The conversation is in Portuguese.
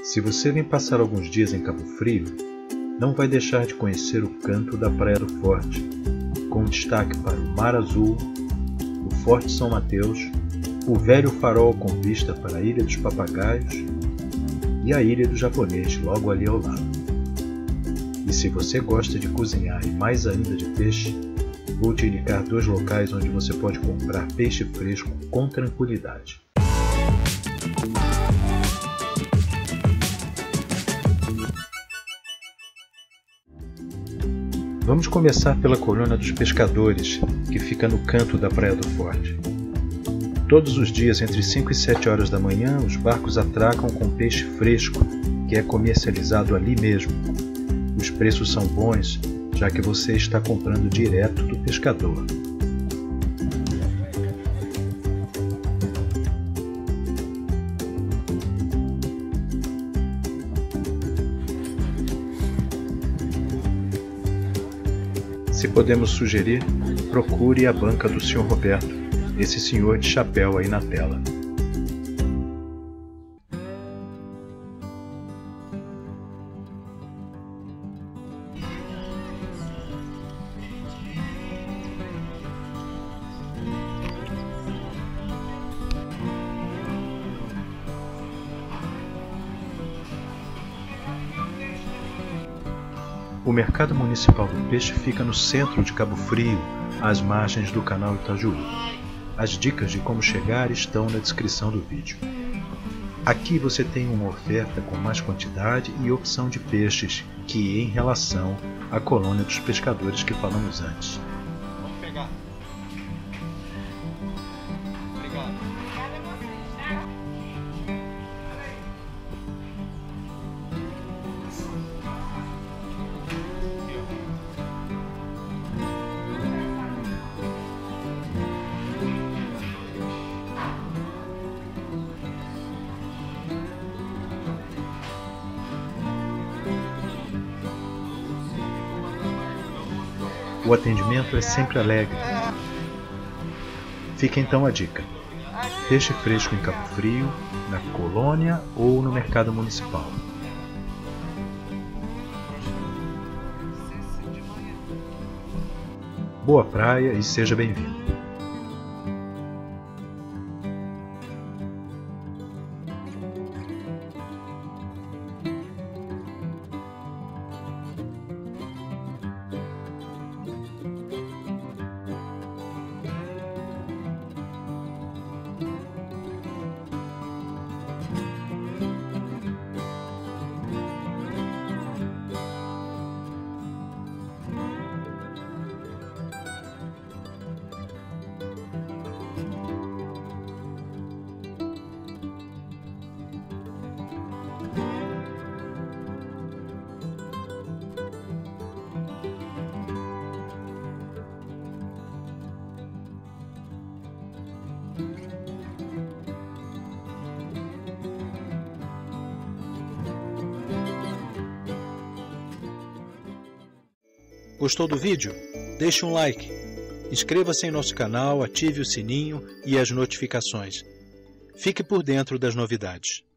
Se você vem passar alguns dias em Cabo Frio, não vai deixar de conhecer o canto da Praia do Forte, com destaque para o Mar Azul, o Forte São Mateus, o velho farol com vista para a Ilha dos Papagaios e a Ilha do Japonês logo ali ao lado. E se você gosta de cozinhar e mais ainda de peixe, vou te indicar 2 locais onde você pode comprar peixe fresco com tranquilidade. Vamos começar pela Colônia dos Pescadores, que fica no canto da Praia do Forte. Todos os dias, entre 5 e 7 horas da manhã, os barcos atracam com peixe fresco, que é comercializado ali mesmo. Os preços são bons, já que você está comprando direto do pescador. Se podemos sugerir, procure a banca do Sr. Roberto, esse senhor de chapéu aí na tela. O Mercado Municipal do Peixe fica no centro de Cabo Frio, às margens do canal Itajuí. As dicas de como chegar estão na descrição do vídeo. Aqui você tem uma oferta com mais quantidade e opção de peixes que em relação à Colônia dos Pescadores que falamos antes. Vamos pegar. Obrigado. O atendimento é sempre alegre. Fica então a dica: peixe fresco em Cabo Frio, na Colônia ou no Mercado Municipal. Boa praia e seja bem-vindo! Gostou do vídeo? Deixe um like, inscreva-se em nosso canal, ative o sininho e as notificações. Fique por dentro das novidades.